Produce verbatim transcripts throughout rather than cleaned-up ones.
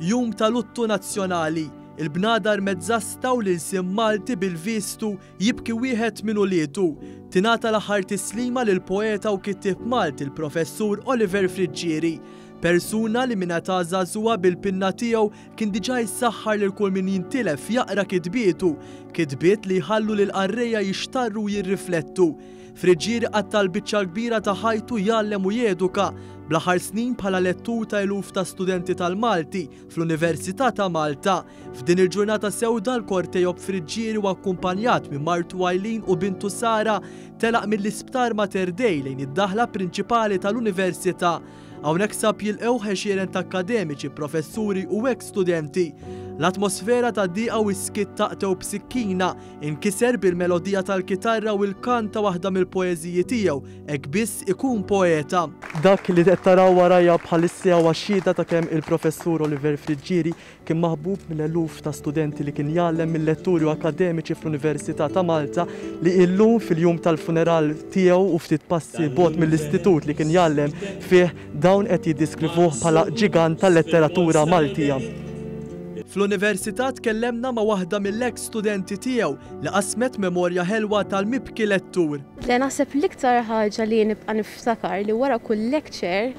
jum tal-luttu nazzjonali. Il-bnadar mezzastaw lil sim Malti bil-vistu jibki wieħed minn uliedu. Tingħata l-aħħar tislima lil poeta u kittieb Malti il-professur Oliver Friġġieri. Persuna li minn ta' żagħżugħa bil-pinna tiegħu kien diġà jsaħħar lil kull min jintilef jaqra kitbietu, kitbiet li jħallu lil qarrejja jixtarru u jirriflettu. Friġġieri qattal biċċa kbira ta' ħajtu jgħallem u jeduka, bl-aħħar snin bħala lettur ta' eluf ta' studenti tal-Malti fl-Università ta' Malta. F'din il-ġurnata sewda l-kortej b'Friġġieri u akkumpanjat minn martu Eileen u bintu Sara telaq mill-isptar Mater Dei lejn id-daħla prinċipali tal-Università. Hawnhekk sab jilqgħu ħexieren ta' akademiċi, professuri u ex studenti. L-atmosfera ta' diqa u iskit taqtew b'sikkina inkiser bil-melodija tal-kitarra u l-kant ta' waħda mill-poeżiji tiegħu, hekk biss ikun poeta. Dak li qed taraw warajja bħalissa huwa xhieda ta' kemm il-professur Oliver Friġġieri kien maħbub mill-eluf ta' studenti li kien jgħallem mill-letturi u akademiċi fl-Università ta' Malta li illum fil-jum tal-funeral tiegħu u ftit passi bogħod mill-istitut li kien jgħallem fih dawn qed jiddiskrivuh bħala ġigant tal-letteratura Maltija. Fl-Università tkellemna ma' waħda mill-ex studenti tiegħu li qasmet memorja ħelwa tal-mibki lettur. Le naħseb l-iktar ħaġa li nibqa' niftakar li wara kull lecture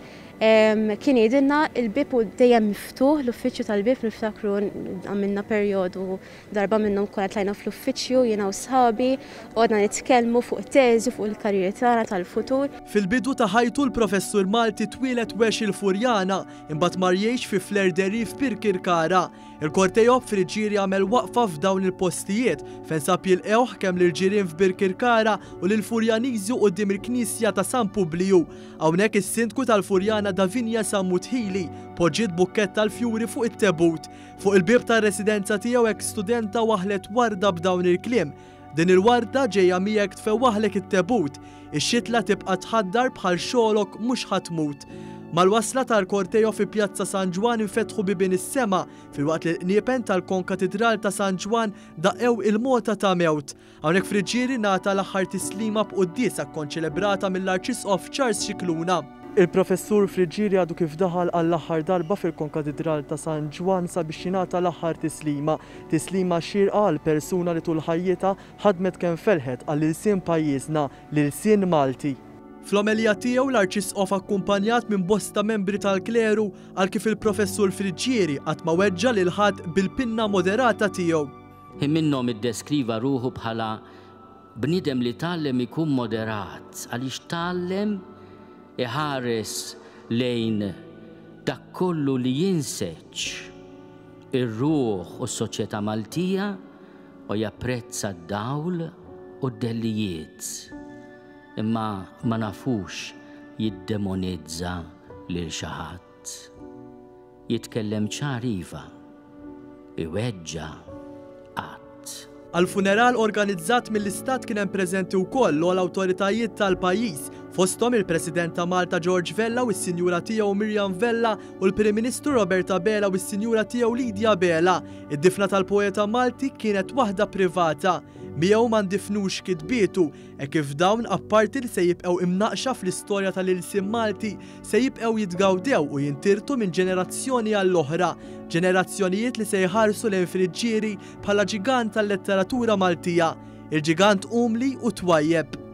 kien jgħidilna il-bib u dejjem miftuħ, l-uffiċċju tal-bib niftakru għamilna perjodu darba minnhom konna tlajna fl-uffiċċju jiena u sħabi u għadna nitkellmu fuq teżi fuq il-karrieri tagħna tal-futur. Fil-bidu ta' ħajtu l-professur Malti twilet wex il-Furjana imbagħad mar jgħix fi Flerderi f'Birkirkara. Il-kortej Friġġieri għamel waqfa f'dawn il-postijiet fejn sab jilqgħuh kemm lil-ġirien f'Birkirkara u lil-Furjaniżi quddiem il-Knisja ta' San Publiju. Hawnhekk is-sindku tal-Furjana Davinja Sammutħili poġġiet bukkett tal-fjuri fuq it-tebut. Fuq il-bib tar-residenza tiegħu hekk studenta waħlet warda b'dawn il-kliem. Din il-warda ġejja miegħek tfewwaħlek it-tebut. Ix-xitla tibqa' tħaddar bħal xogħolok mhux ħatmut. Mal-wasla tal-kortejo fi Pjazza San Ġwan infetħu bibien is-sema filwaqt li l-qniepen tal-konkatedral ta' San Ġwan daqqew il-mota ta' mewt. Hawnhekk Friġġieri ngħata l-aħħar tislima b'qudiesa kkonċelebrata mill-Arċisqof Charles Scicluna. Il-professur Friġġieri għadu kif daħal għall-aħħar darba fil-konkatedral ta' San Ġwan sabiex jingħata l-aħħar tislima. Tislima xierqa għal persuna li tul ħajjitha ħadmet kemm felħet għall-ilsien pajjiżna, l-ilsien Malti. Fl-omelija tiegħu l-Arċisqof akkumpanjat minn bosta membri tal-kleru għal kif il-professur Friġġieri qatt ma weġġa' lil ħadd bil-pinna moderata tiegħu. Minnhom iddeskriva ruħu bħala bniedem li tgħallem ikun moderat għaliex tgħallem iħares lejn dak kollu li jinseġġ ir-ruħ u s-soċjetà Maltija u japprezza d-dawl u d-dellijiet. Imma ma nafux jiddemonizza lil xi ħadd. Jitkellem ċar iva, iweġġa' qatt. Għal-funeral organizzat mill-Istat kien hemm preżenti wkoll l-awtoritajiet tal-pajjiż fosthom il-President ta' Malta George Vella u s-Sinjura tiegħu Miriam Vella u l-Prim Ministru Roberta Bela u s-Sinjura tiegħu Lidja Bela. Id-difna tal-poeta Malti kienet waħda privata. Miegħu ma ndifnux kitbietu, hekk kif dawn apparti li se jibqgħu imnaqxa fl-istorja tal-ilsien Malti se jibqgħu jitgawdew u jintirtu minn ġenerazzjoni għall-oħra, ġenerazzjonijiet li se jħarsu lejn Friġġieri bħala ġigant tal-letteratura Maltija, il-ġigant umli u twajjeb.